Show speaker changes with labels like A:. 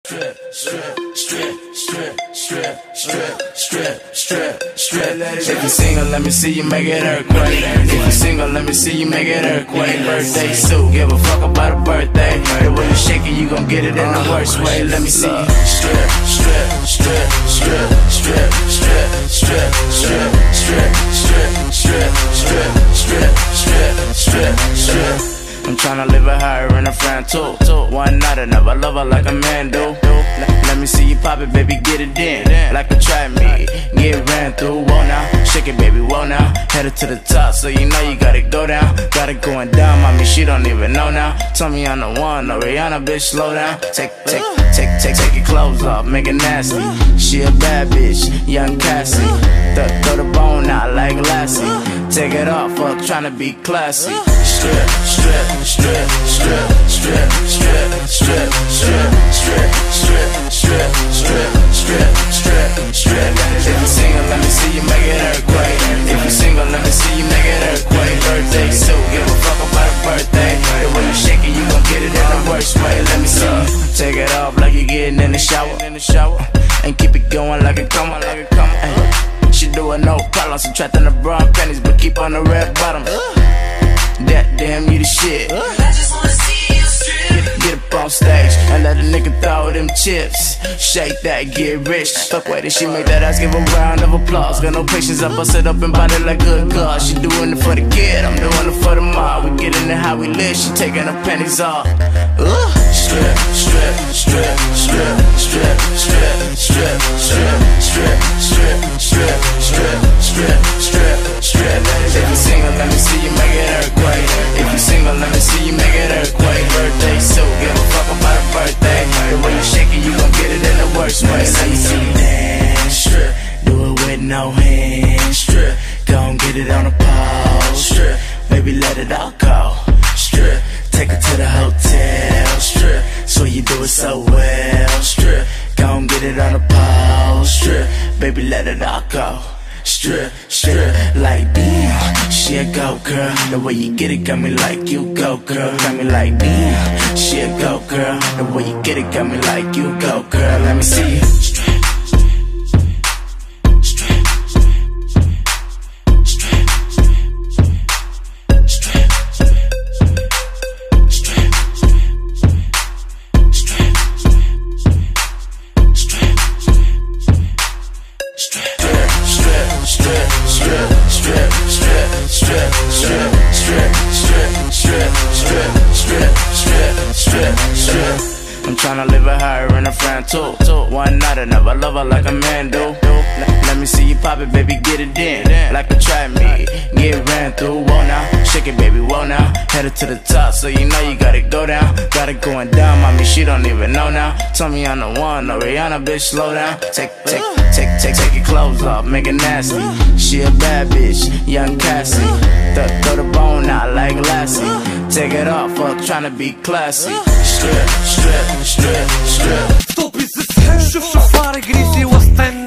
A: Strip, strip, strip, strip, strip, strip, strip, strip, strip. If you single, let me see you make it earthquake. If you single, let me see you make it earthquake. Birthday suit, give a fuck about a birthday. The way you shake it, you gon' get it in the worst way. Let me see you strip, strip, strip, strip, strip, strip, strip, strip, strip, strip, strip, strip, strip, strip, strip, strip. I'm tryna live it higher in a friend too. One night I never love her like a man do. Let me see you pop it, baby, get it in. Like a try me, get ran through. Whoa now, shake it, baby, whoa now. Headed to the top, so you know you gotta go down. Got it going down, mommy, she don't even know now. Tell me I'm the one, no Rihanna, bitch, slow down. Take your clothes off, make it nasty. She a bad bitch, young Cassie. Throw the bone out like Lassie. Take it off, fuck, tryna be classy. Strip, strip, strip, strip, strip, strip, strip, strip, strip, strip, strip, strip, strip, strip, strip. If you single, let me see you make it earthquake. If you single, let me see you make it earthquake. Birthday suit, give a fuck about a birthday. The way you shake it, you gon' get it in the worst way. Let me see you take it off like you getting in the shower, and keep it going like a come. She do it no problem, subtracting the bra and panties, but keep on the red bottom. That damn, you the shit.
B: I just wanna see you strip.
A: Get up on stage and let a nigga throw them chips. Shake that, get rich. Fuck way that she make that ass, give a round of applause. Got no patience, I bust it up and body like good God. She doing it for the kid, I'm doing it for the mob. We get into how we live, she taking her panties off. Strip, strip, strip, strip, strip, strip, strip, strip, strip, strip, strip, strip, strip, strip, strip. If you single, let me see you make it earthquake. If you single, let me see you make it earthquake. Birthday suit, give a fuck about a birthday. The way you shake it, you gon' get it in the worst way. Let me see you dance, strip. Do it with no hands, strip. Gon' get it on the pole, strip. Baby, let it all go, strip. Take her to the hotel, strip. So you do it so well, strip. Gon' get it on the pole, strip. Baby, let it all go, strip, strip. Like damn, she a go girl. The way you get it got me like you go girl. Got me like damn, she a go girl. The way you get it got me like you go girl. Let me see you strip. I'm tryna live it higher in a friend too. One night I never love her like a man do. Let me see you pop it, baby, get it in. Like a try me, get ran through. Whoa now, shake it, baby, whoa now. Headed to the top, so you know you gotta go down. Got it going down, mommy, she don't even know now. Tell me I'm the one, no Rihanna, bitch, slow down. Take your clothes off, make it nasty. She a bad bitch, young Cassie. Throw the bone out like Lassie. Take it off, fuck, tryna be classy. Strip, strip, strip, strip.
C: Стоп и се, шуф шофара гризи ластен